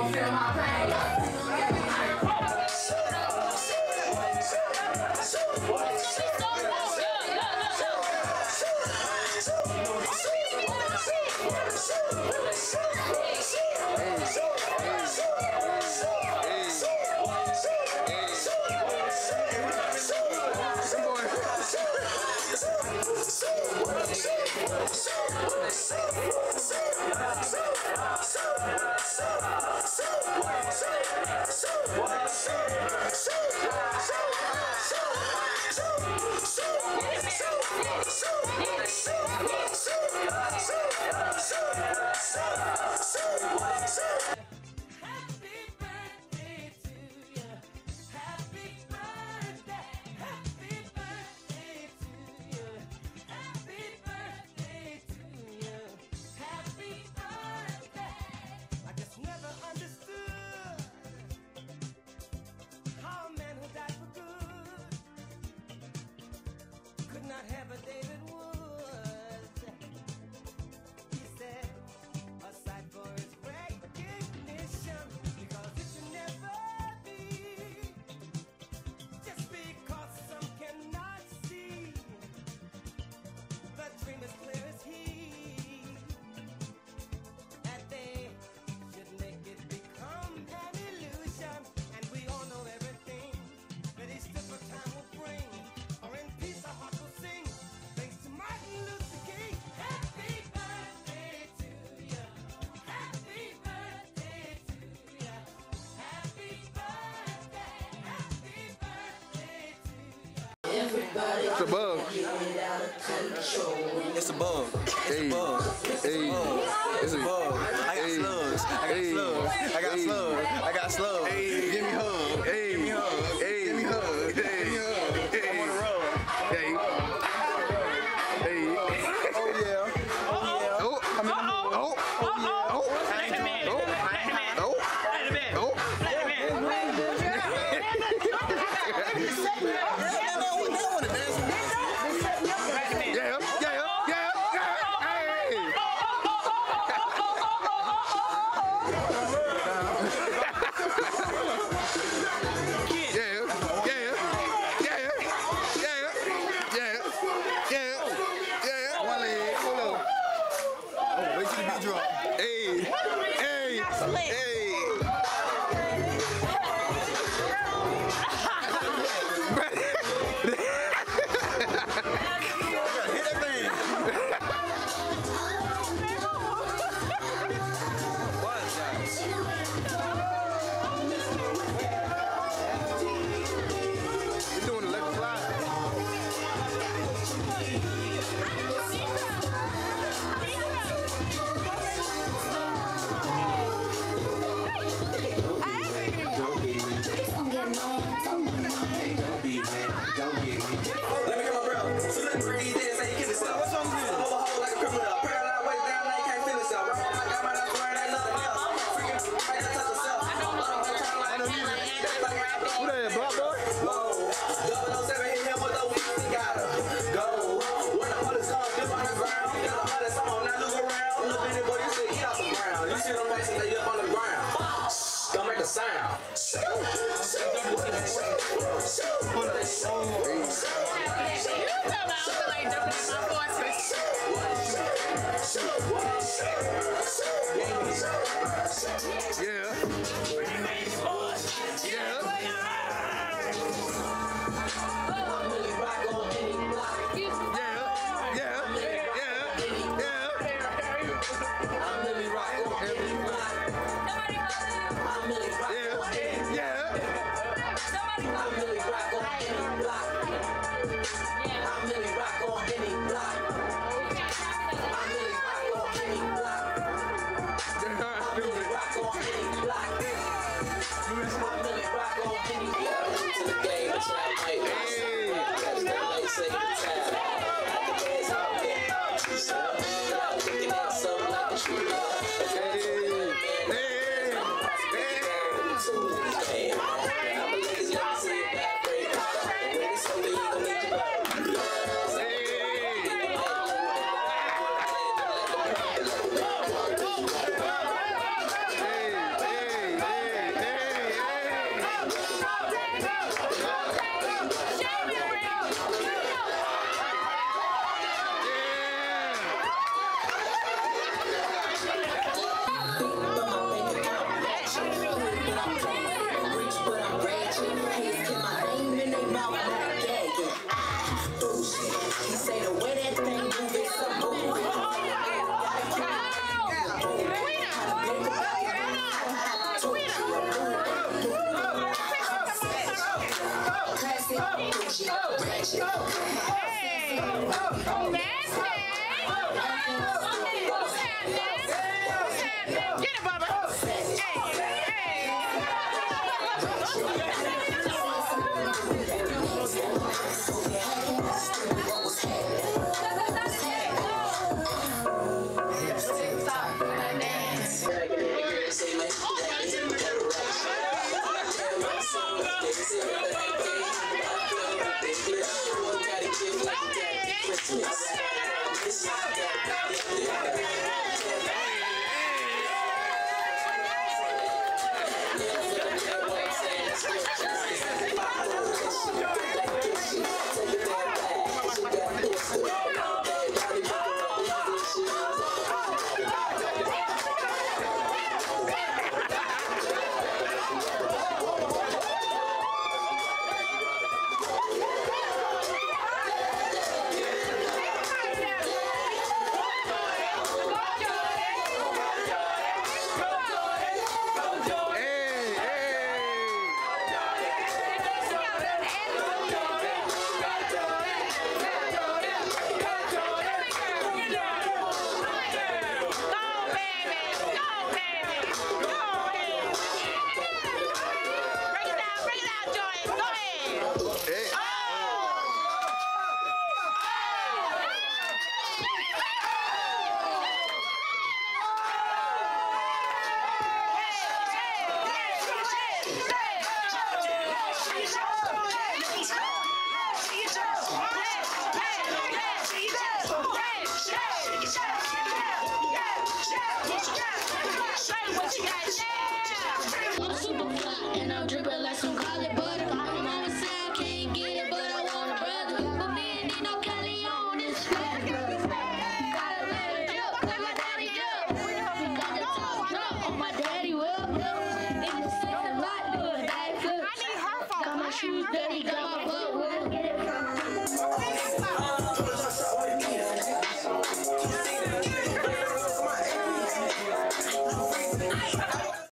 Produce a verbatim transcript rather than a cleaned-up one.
feel my pain. It's a bug. It's a bug. It's Hey. a bug. Hey. It's a bug. I got slugs. I got Hey. slugs. I got Hey. slugs. I got slugs. Hey. Give me hug. Hey. Give me hug. Hey. Give me hug. Hey. Give me hug. Hey. I'm on the road. Hey. Hey. Oh yeah. Oh yeah. Oh. I'm in the mood. Oh. Oh yeah. Oh. I ain't doing Oh. it. Oh. Oh. Yeah, yeah, yeah, yeah. Hey. Hey, Dirty, got my